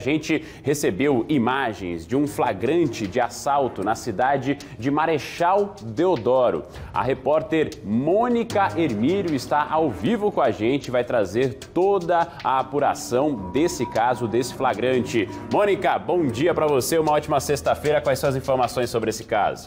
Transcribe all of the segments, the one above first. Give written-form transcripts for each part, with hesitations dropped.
A gente recebeu imagens de um flagrante de assalto na cidade de Marechal Deodoro. A repórter Mônica Hermílio está ao vivo com a gente, vai trazer toda a apuração desse caso, desse flagrante. Mônica, bom dia para você, uma ótima sexta-feira. Quais são as informações sobre esse caso?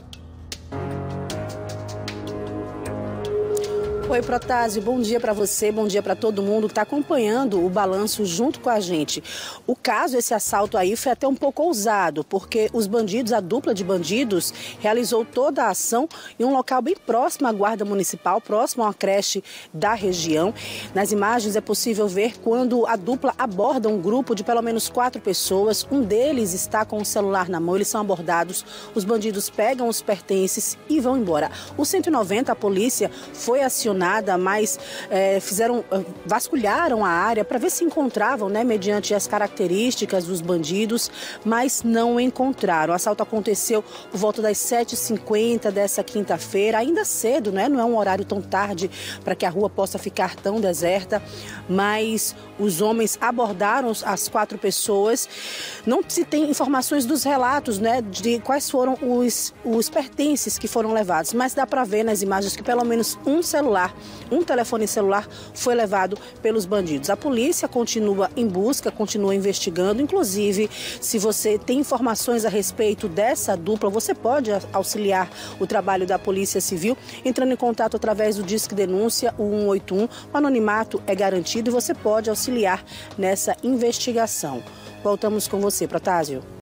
Oi, Protásio, bom dia para você, bom dia para todo mundo que está acompanhando o balanço junto com a gente. O caso, esse assalto aí, foi até um pouco ousado, porque os bandidos, a dupla de bandidos, realizou toda a ação em um local bem próximo à Guarda Municipal, próximo a uma creche da região. Nas imagens é possível ver quando a dupla aborda um grupo de pelo menos 4 pessoas, um deles está com o celular na mão, eles são abordados, os bandidos pegam os pertences e vão embora. O 190, a polícia, foi acionada, mas vasculharam a área para ver se encontravam, mediante as características dos bandidos, mas não encontraram. O assalto aconteceu por volta das 7h50 dessa quinta-feira, ainda cedo, não é um horário tão tarde para que a rua possa ficar tão deserta, mas os homens abordaram as 4 pessoas. Não se tem informações dos relatos, de quais foram os pertences que foram levados, mas dá para ver nas imagens que pelo menos um telefone celular foi levado pelos bandidos. A polícia continua em busca, continua investigando. Inclusive, se você tem informações a respeito dessa dupla, você pode auxiliar o trabalho da Polícia Civil entrando em contato através do Disque Denúncia, o 181. O anonimato é garantido e você pode auxiliar nessa investigação. Voltamos com você, Protásio.